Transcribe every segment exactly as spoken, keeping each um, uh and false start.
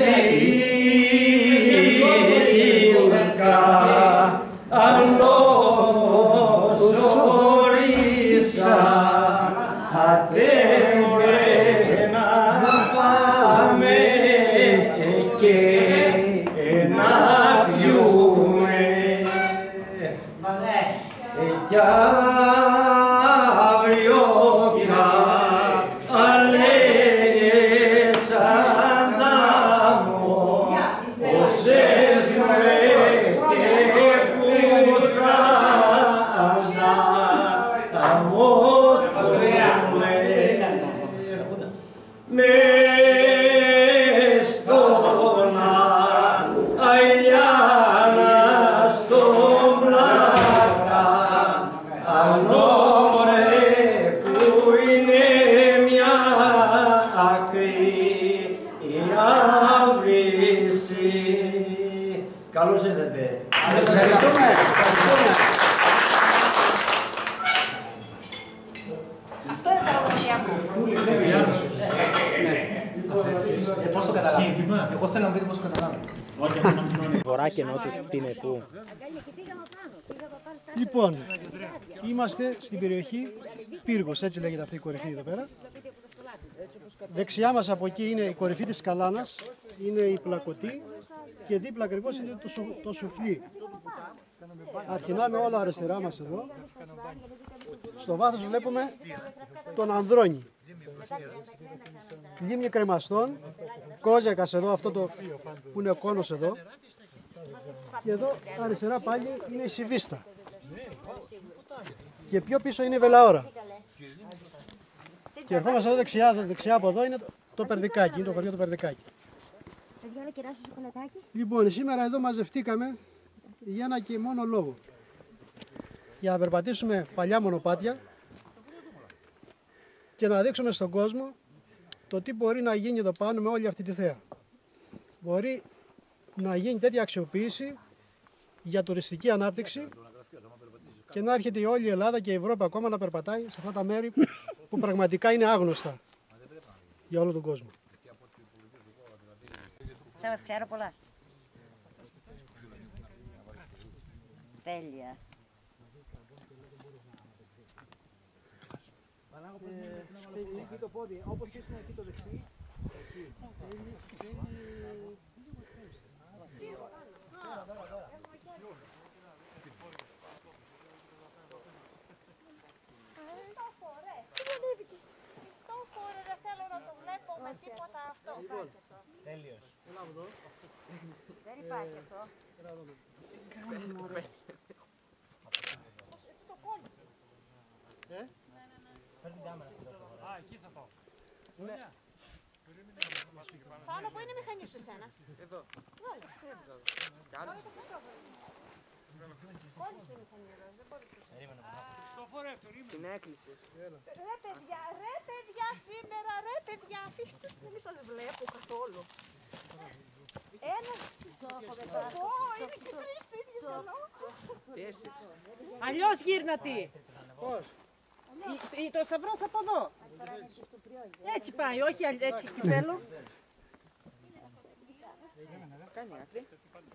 Καλώς ήρθατε. Ευχαριστούμε. Αυτό είναι παραδοσιακό. Πώς το καταλάβω. Εγώ θέλω να μου πείτε πώς το καταλάβω. Βορρά και νότους είναι πού? Λοιπόν, είμαστε στην περιοχή Πύργος, έτσι λέγεται αυτή η κορυφή εδώ πέρα. Δεξιά μας από εκεί είναι η κορυφή της Καλάνας, είναι η Πλακωτή και δίπλα ακριβώς είναι το, σου, το Σουφλί. Αρχινάμε όλα αριστερά μας εδώ. Στο βάθος βλέπουμε τον Ανδρώνη. Λίμνη Κρεμαστών, Κόζιακας εδώ, αυτό το που είναι ο κόνος εδώ. Και εδώ αριστερά πάλι είναι η Σιβίστα. Και πιο πίσω είναι η Βελαώρα. Και ερχόμαστε εδώ δεξιά, δεξιά από εδώ είναι το, το Περδικάκι, είναι το χωριό του Περδικάκι. Λοιπόν, σήμερα εδώ μαζευτήκαμε για ένα και μόνο λόγο. Για να περπατήσουμε παλιά μονοπάτια και να δείξουμε στον κόσμο το τι μπορεί να γίνει εδώ πάνω με όλη αυτή τη θέα. Μπορεί να γίνει τέτοια αξιοποίηση για τουριστική ανάπτυξη και να έρχεται η όλη η Ελλάδα και η Ευρώπη ακόμα να περπατάει σε αυτά τα μέρη που πραγματικά είναι άγνωστα για όλο τον κόσμο. Σάββατ, ξέρω πολλά. Τέλεια. Στέλνει εκεί το πόδι, όπως ήσουν εκεί το δεξί. Χριστόφορε, δεν θέλω να το βλέπω με τίποτα αυτό. Τέλειος. Έλα εδώ. Δεν υπάρχει αυτό. Κάνει μωρέ. Το κόλλησε. Ε? Φέρ την κάμερα στην τόσο φορά. Α, εκεί θα πάω. Πάνω που είναι η μηχανή σου εσένα. Εδώ. Κόλλησε το Χριστόφορε. Κόλλησε η μηχανή εδώ, δεν κόλλησε. Χριστόφορε, περίμενε. Την έκλεισες. Ρε παιδιά, ρε παιδιά σήμερα, ρε παιδιά, αφήστε που μη σας βλέπω καθόλου. Ένα. Ω, είναι και τρεις το ίδιο καλό. Αλλιώς γύρνα-τη. Πώς? Το σταυρός από εδώ. Έτσι πάει, όχι έτσι τι θέλω. Κάνει άκρη.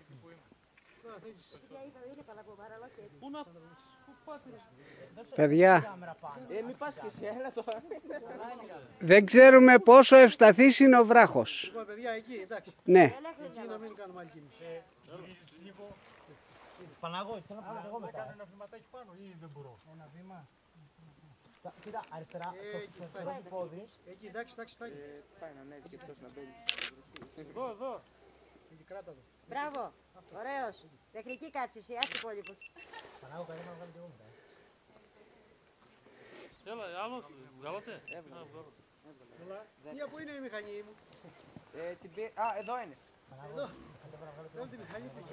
Παιδιά, Ε, μην πας και εσύ, έλα τώρα. δεν ξέρουμε πόσο ευσταθής είναι ο βράχος. Λοιπόν, παιδιά, εκεί, εντάξει. Ναι. Εκεί να μην κάνουμε άλλη κίνηση. Παναγώ, θέλω να πάω εγώ μετά. Κάνω ένα βηματάκι πάνω ή δεν μπορώ. Ένα βήμα. Κοίτα, αριστερά, Εκεί, το πρώτο πόδι. εκεί, εντάξει, εντάξει, εντάξει. Πάει να ανέβει και αυτός να μπαίνει. Εδώ, εδώ. Εκεί, κράτα το. Μπράβο, ωραίος. Τεχνική κάτσε εσύ, άσου υπόλοιπους. Παναγώ, πρέπει να βγάλω και εγώ μετά. Έλα, άλλο, βγάλατε. Μία που είναι η μηχανή μου. Ε, την πή- Α, εδώ είναι. Εδώ. Θέλω τη μηχανή της.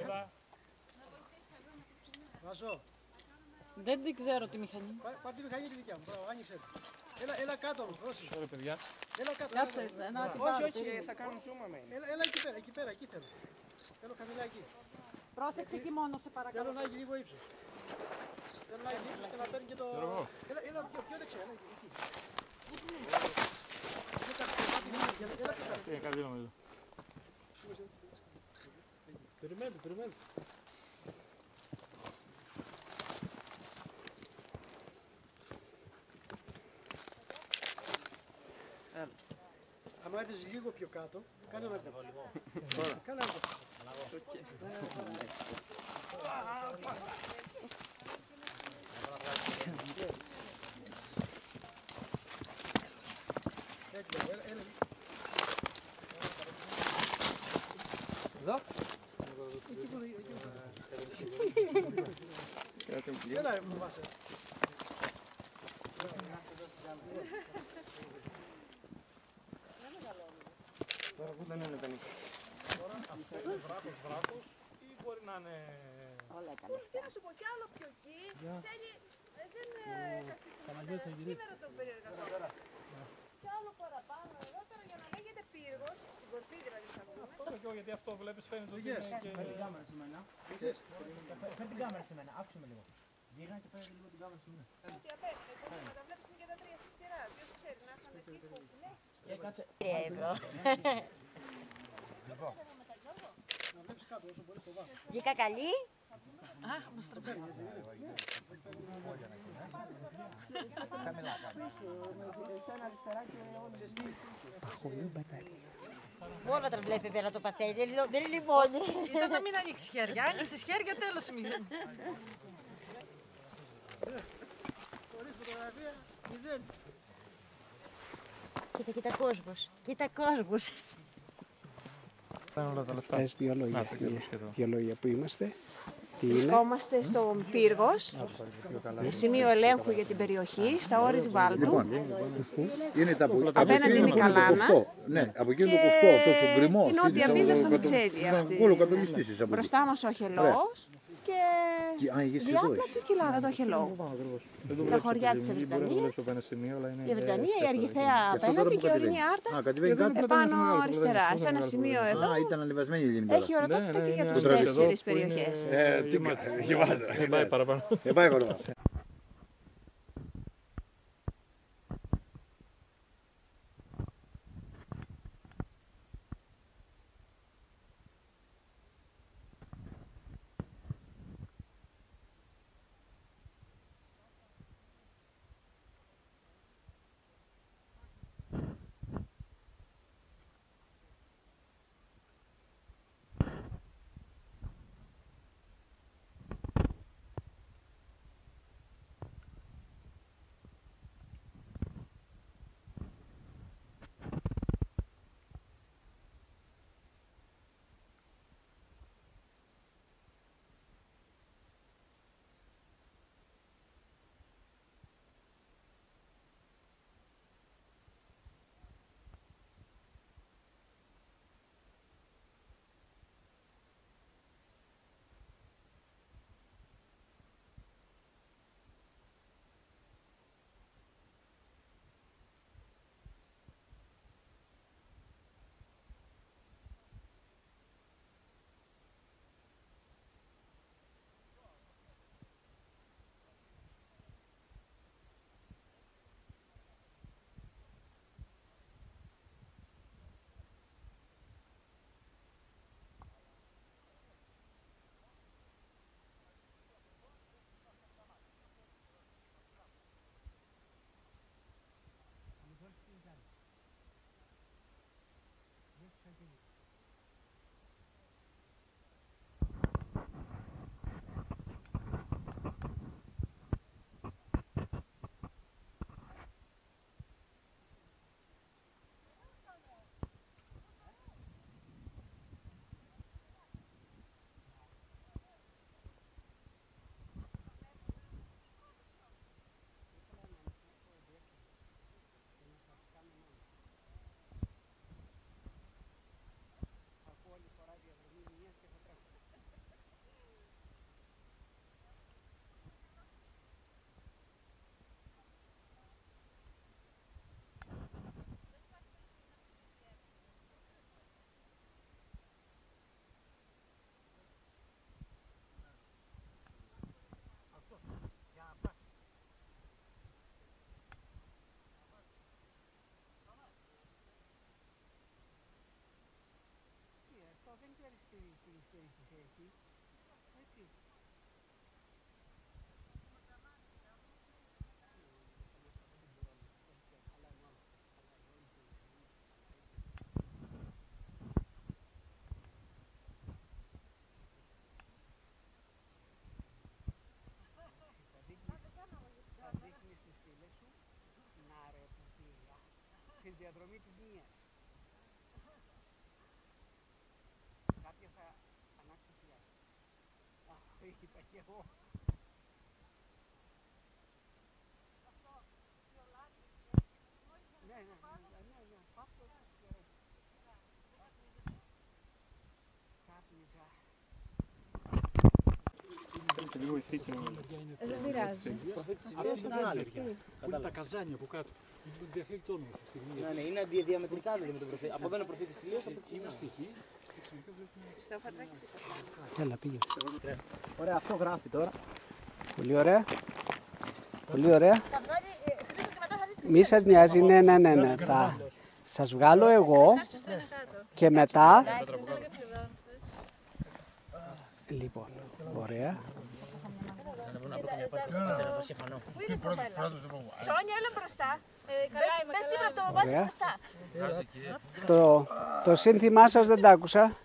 Βάσο, Δεν την ξέρω τη μηχανή. πά- πάρ' τη μηχανή τη δικιά μου. Μπράβο, άνοιξε. Έλα, έλα κάτω όμως, δώσε. Ωραία, παιδιά. Έλα κάτω. Κάτσε, έλα. να την Όχι, πάρω. όχι, ε, θα κάνουν zoom αμένει. Έλα, έλα εκεί πέρα, εκεί πέρα, εκεί θέλω. Θέλω χαμηλά εκεί. Πρόσεξε εκεί μόνο, σε Θέλω παρακαλώ. να έχει λίγο ύψος. Θέλω να έχει ύψος και να παίρνει και το... Έλα, έλα πιο, πιο δεξιά, έλα εκεί. εκεί. Έλα, έλα, έλα, Τι είναι, κάτι εδώ. Περιμένετε, περιμένετε. Αν έρθεις λίγο πιο κάτω, κάνε ένα κόμμα. Κάνε ένα κόμμα. Εδώ. Έλα, φοβάσαι. Τώρα που δεν είναι πενήντα. Τώρα αυτό είναι βράχος βράχος ή μπορεί να είναι... Όλα καλά. Τι να σου πω, κι άλλο πιο εκεί. Θέλει, ε, δεν καθίσαμε σήμερα τον περιεργαζόμενο. Κι άλλο παραπάνω εδώ τώρα για να λέγεται πύργος, στην κορφή δηλαδή θα πούμε. Τώρα και εγώ, γιατί αυτό βλέπεις φαίνεται ότι είναι και... Φέρ την κάμερα σε μένα. Φέρ την κάμερα σε μένα. Άκουσε με λίγο. Γίγα και φέρε λίγο την κάμερα σε μένα. Ότι απέξω, να τα βλέπεις είναι και τα τρία στη σειρά. Ποιος ξέρει να είχαμε εκεί που λες. Και κάτσε. Τρία ευρώ. Βγήκα καλή. Α, μας τραβάει. Μόνο τα βλέπει πέρα το παθαίνει, δεν είναι- δεν είναι λιμόνι. Ήταν να μην ανοίξει χέρια. Άνοιξε χέρια, τέλος η μηδέν. Χωρίς φωτογραφία, μηδέν. Κοίτα, κοίτα κόσμος. Κοίτα κόσμος. Πες δύο λόγια. Δύο λόγια που είμαστε. Τι είναι. Βρισκόμαστε στον Πύργος, σημείο ελέγχου για την περιοχή, στα όρη του Βάλτου. Είναι τα από Απέναντι είναι η Καλάνα. Ναι, από εκεί είναι το κουφτό, αυτός ο γκριμός. η νότια πίδα στο Μιτσέλι αυτή. Όλο κατολιστήσεις από εκεί. Μπροστά μας ο Αχελός και Και- Α, ηγεσαι εδώ διάπλατη είσαι. η κοιλάδα του Αχελώου. Τα χωριά της Ευρυτανίας, η Ευρυτανία, η Αργιθέα απέναντι και η Ορεινή Άρτα Α, κατεβαίνει κάτω. επάνω αριστερά. Σε ένα σημείο εδώ Α, ήταν ανεβασμένη η ελληνική. έχει ορατότητα και για τους τέσσερις περιοχές. Ε, τι γεμάτα. Δεν πάει παραπάνω. Δεν πάει παραπάνω. Στην διαδρομή της Νίας. Κάποια θα ανάξει φυλιά. Α, είπα και εγώ. Ναι, ναι, ναι, ναι, αυτό κάπνιζα. Δεν πειράζει. Πού είναι τα καζάνια από κάτω. Διαφέρει το όνομα στη στιγμή. Ναι, ναι, είναι δια- διαμετρικά δηλαδή με τον προφήτη. Από εδώ είναι ο προφήτης Ηλίας, από εκεί Είμαστε εκεί. Στο φαρδάκι στο Έλα, πήγε. Ωραία, αυτό γράφει τώρα. Πολύ ωραία. Πολύ ωραία. Θα βγάλει, ε, Χρήστο, και μετά θα δεις και Μη εσύ. σας νοιάζει, ναι, ναι, ναι, ναι. Θα σας βγάλω εγώ και μετά... Λοιπόν, ωραία. Πού είναι η κοπέλα? Σόνια, έλα μπροστά. Ε, Μπες δίπλα από το βάζι Ωραία. μπροστά. Το, το σύνθημά σας δεν τ' άκουσα.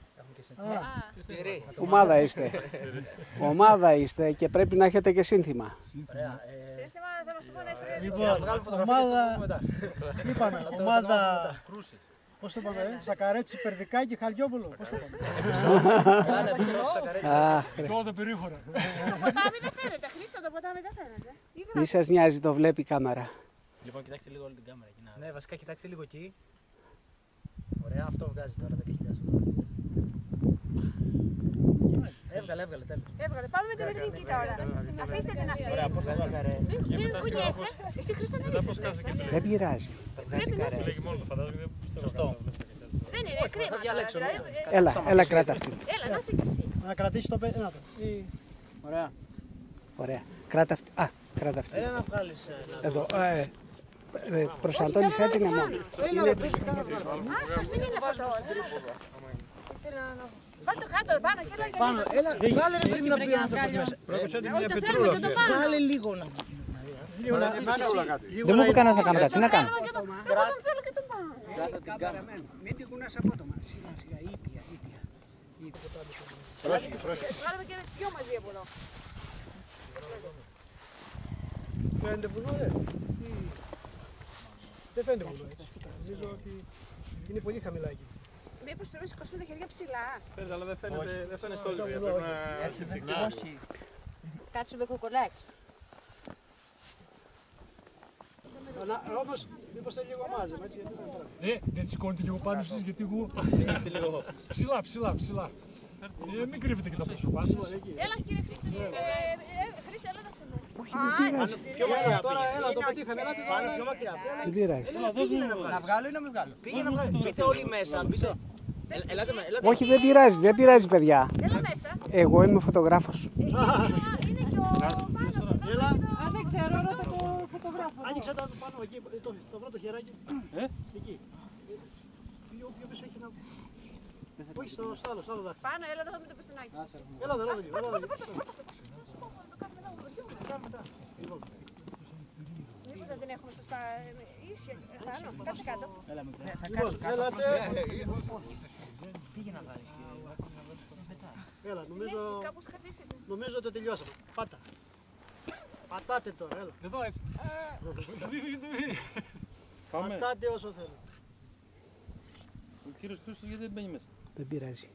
Ομάδα είστε. Ομάδα είστε και πρέπει να έχετε και σύνθημα. Σύνθημα θα μας το πούνε στην Λοιπόν, ομάδα, είπαμε, ομάδα, πώς το είπαμε, ε? Σακαρέτσι, Περδικάκη, Χαλιόπουλο, πώς το είπαμε. Αχ, Πιο τα περίχωρα. Το ποτάμι δεν φαίνεται. Χρήστο, το ποτάμι δεν φαίνεται. μη σας νοιάζει, το βλέπει η κάμερα. Λοιπόν, κοιτάξτε λίγο όλη την κάμερα. εκεί να- Ναι, βασικά κοιτάξτε λίγο εκεί. Ωραία, αυτό βγάζει τώρα δέκα χιλιάδες φωτογραφίες. Έβγαλε, έβγαλε, τέλος. Έβγαλε. Πάμε με την Ελληνική τώρα. Αφήστε την αυτή. Ωραία, πώς βγάζει καρέ. Μην μην κουνιέστε. Εσύ, Χρήστο, δεν έχεις μέσα. Δεν πειράζει. Πρέπει να είσαι. Σωστό. Δεν είναι κρίμα. διαλέξω, δηλαδή, ε, Έλα, έλα κράτα αυτή. Έλα, να είσαι κι εσύ. Να κρατήσει το παιδί, να το. Ή- Ωραία. Ωραία. Κράτα αυτή. Α, κράτα αυτή. Έλα να βγάλεις. ε, να- Εδώ. Ε, ε, προς Αντώνη φέτει είναι μόνο. Άστος, μην είναι αυτό. Βάλ' το κάτω, πάνω και έλα και Πάνω, έλα, βγάλε ρε πριν να πει ο άνθρωπος μέσα. Όχι, το θέλουμε και το πάνω. Βγάλε λίγο να... Δεν μου είπε κανένας να κάνω κάτι. Τι να κάνω. Εγώ τον θέλω και τον πάνω. Μην τη κουνάς απότομα. Σιγά σιγά, ήπια, ήπια. Βγάλαμε και δυο μαζί από εδώ. Φαίνεται βουνό, ρε. Δεν φαίνεται βουνό. Νομίζω ότι είναι πολύ χαμηλά εκεί. Μήπως πρέπει να σηκώσουμε τα χέρια ψηλά. Φαίνεται, αλλά δεν φαίνεται, δεν φαίνεται στο Το ίδιο. βουνό, Πρέπει να... Κάτσουμε κοκολάκι. Αλλά όμως, μήπως θέλει λίγο μάζεμα, έτσι, γιατί δεν τραβάει. Ε, δεν σηκώνετε λίγο πάνω εσείς γιατί εγώ... Ψηλά, ψηλά, ψηλά. Ε, μην κρύβετε και τα πρόσωπά σας. Έλα κύριε Χρήστο, ε, ε, Χρήστο, έλα να σε με. Όχι, δεν πειράζει. Έλα, τώρα, έλα, το πετύχαμε, έλα, Πάνω πιο μακριά. Δεν πειράζει. Να βγάλω ή να μην βγάλω. Πήγε να βγάλω. Μπείτε όλοι μέσα. Μπείτε. Ε, Ελάτε με, ελάτε. Όχι, δεν πειράζει, δεν πειράζει, παιδιά. Έλα μέσα. Εγώ είμαι φωτογράφος. Είναι και ο Πάνος εδώ. Έλα, Α, δεν ξέρω, ρώτα το φωτογράφο. άνοιξε το πάνω εκεί, το, το πρώτο χεράκι. Ε? Εκεί. Πιο, πιο πίσω έχει να... Όχι, στο στο άλλο, στο άλλο δάχτυλο. Πάνω, έλα εδώ με το πιστονάκι σου. Έλα εδώ, έλα εδώ, έλα εδώ. Μήπως δεν την έχουμε σωστά ε, ίσια πάνω. Κάτσε κάτω. Λοιπόν, έλατε. Πήγε να βγάλεις. Έλα, Μέση, νομίζω, κάπως χαρτίστε την. νομίζω ότι τελειώσαμε. Πάτα. Πατάτε τώρα, έλα. Εδώ έτσι. Πάμε. Πατάτε όσο θέλω. Ο κύριος Χρήστος γιατί δεν μπαίνει μέσα. Δεν πειράζει.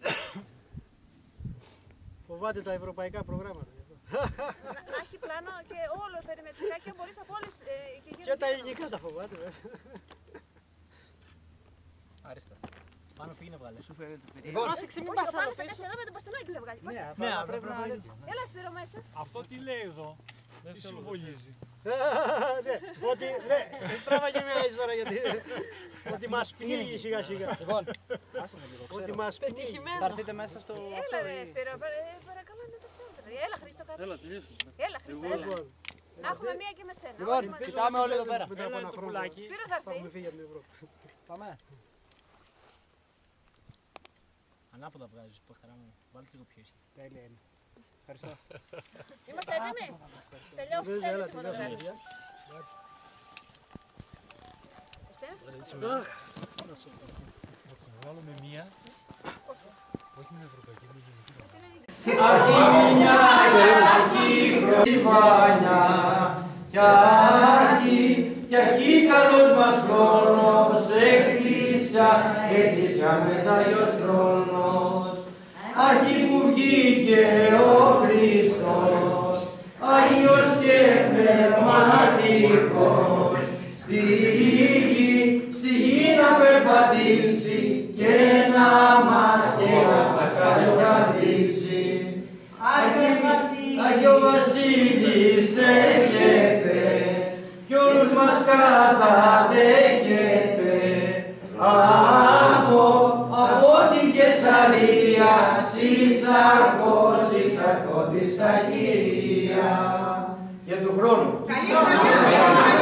Φοβάται τα ευρωπαϊκά προγράμματα. Να- Να έχει πλάνο και όλο περιμετρικά και μπορείς από όλες ε, και Και γίνεται τα και ελληνικά τα φοβάται, βέβαια. Άριστα. Πάνω πήγε να βγάλει. Σου φαίνεται Πρόσεξε, μην Όχι, πας ο Πάνος άλλο θα πίσω. κάτσει εδώ με το μπαστονάκι θα βγάλει. Ναι, πρέπει να βγάλει. Έλα Σπύρο μέσα. Αυτό τι λέει εδώ. Τι συμβολίζει. Ναι, ότι, ναι, τράβαγε μια έτσι τώρα γιατί, ότι μας πνίγει σιγά σιγά. Λοιπόν, Ότι μας πνίγει. θα έρθετε μέσα στο... Έλα ρε Σπύρο, παρα- παρακαλώ να το σώδρε. Έλα Χρήστο κάτω. Έλα, τελείωσε. Έλα Χρήστο, έλα. Λοιπόν, Να έχουμε μία και με σένα. Λοιπόν, όλοι μαζί. κοιτάμε όλοι εδώ πέρα. μετά από ένα χρόνο Σπύρο θα θα έχουμε έρθεις. φύγει από την Ευρώπη. Πάμε. Ανάποδα βγάζεις, πως χαρά μου. Βάλτε λίγο πιο ήσυχα. Τέλεια είναι. Ευχαριστώ. Είμαστε έτοιμοι. Τελειώστε τέλειες η φωτογραφία. Εσένα θα σηκωθείς. Να βάλουμε μία. Όχι με ευρωπαϊκή, με γενική. Αρχιμηνιά και αρχή χρονιά κι αρχή κι αρχή καλός μας χρόνος εκκλησιά εκκλησιά μεταγιός χρόνος αρχή που βγήκε ο Χριστός Άγιος και πνευματικός στη γη, στη γη να περπατήσει και να μας και να μας καλοκρατήσει. Άγιο Βασίλης έχετε κι όλους μας καταδέχετε από, από την Κεσαρία συσσαρκώς, συσσαρκώντης Αγία και του χρόνου.